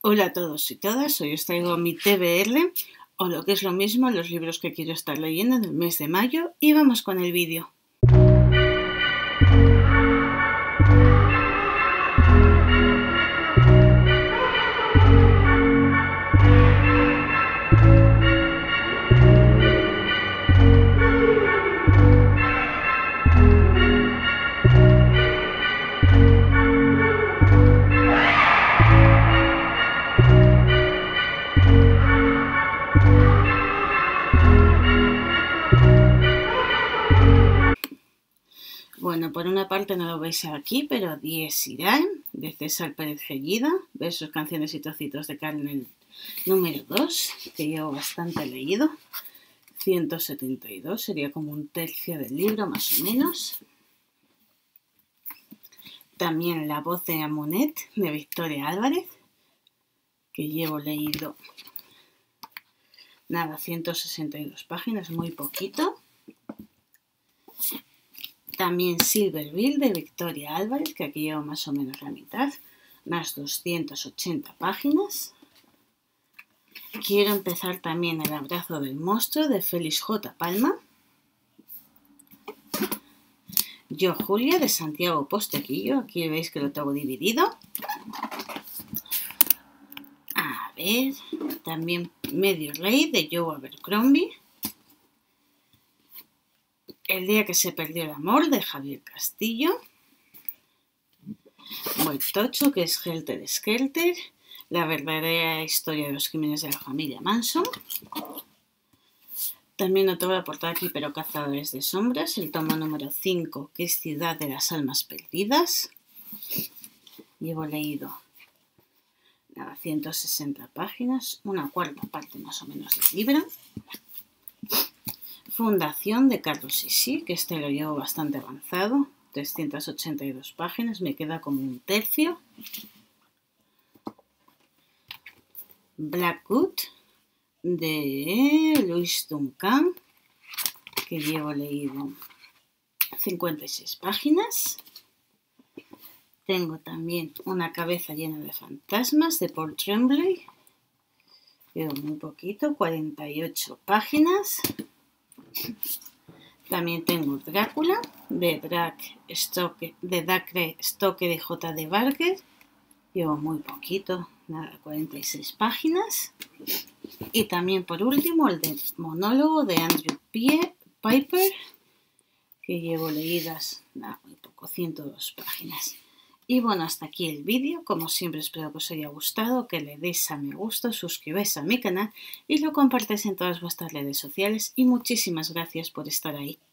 Hola a todos y todas, hoy os traigo mi TBR, o lo que es lo mismo, los libros que quiero estar leyendo en el mes de mayo, y vamos con el vídeo. Bueno, por una parte no lo veis aquí, pero Dies Irae, de César Pérez Gellida, versos, canciones y trocitos de carne número 2, que llevo bastante leído. 172, sería como un tercio del libro más o menos. También La voz de Amunet, de Victoria Álvarez, que llevo leído, 162 páginas, muy poquito. También Silverville, de Victoria Álvarez, que aquí llevo más o menos la mitad, unas 280 páginas. Quiero empezar también El abrazo del monstruo, de Félix J. Palma. Yo, Julia, de Santiago Posteguillo, aquí veis que lo tengo dividido. A ver, también Medio Rey, de Joe Abercrombie. El día que se perdió el amor, de Javier Castillo. Muy tocho, que es Helter Skelter, la verdadera historia de los crímenes de la familia Manson. También no te voy a aportar aquí, pero Cazadores de sombras, el tomo número 5, que es Ciudad de las almas perdidas. Llevo leído 160 páginas, una cuarta parte más o menos del libro. Fundación, de Carlos Sisi, que este lo llevo bastante avanzado, 382 páginas, me queda como un tercio. Blackwood, de Luis Duncan, que llevo leído 56 páginas. Tengo también Una cabeza llena de fantasmas, de Paul Tremblay, llevo muy poquito, 48 páginas. También tengo Drácula, de Dacre Stoker y J.D. Barker, llevo muy poquito, 46 páginas. Y también por último el de Monólogo, de Andrew Piper, que llevo leídas muy poco, 102 páginas. Y bueno, hasta aquí el vídeo. Como siempre, espero que os haya gustado, que le deis a me gusta, suscribáis a mi canal y lo compartáis en todas vuestras redes sociales. Y muchísimas gracias por estar ahí.